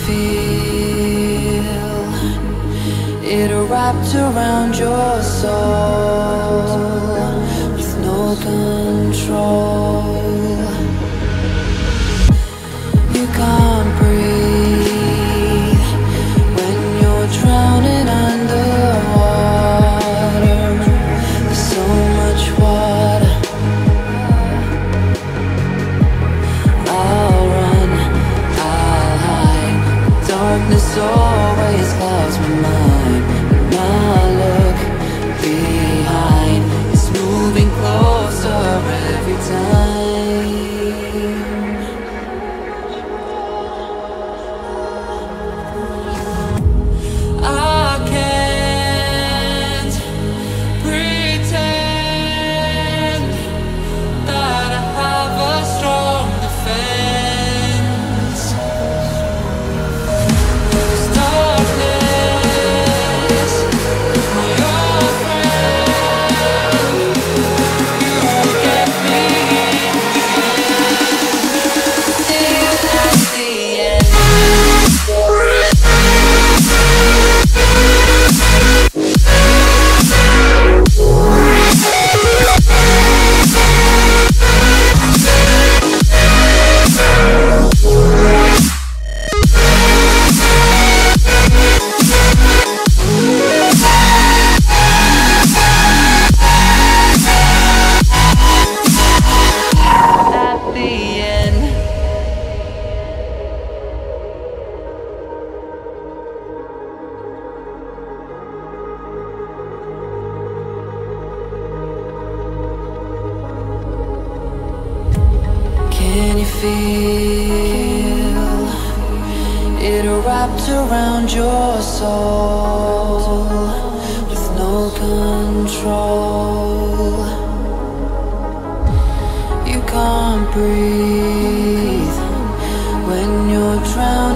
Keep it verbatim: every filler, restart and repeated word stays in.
feel it wrapped around your soul with no control? You can't breathe when you're drowning underwater. There's so much water. I'll run, I'll hide. Darkness always clouds my mind. When I look behind, it's moving closer every time. I can't pretend that I have a strong defense. There's darkness, my old friend. You get me till that's the end. At the end. Can you feel it wrapped around your soul with no control? You can't breathe when you're drowning.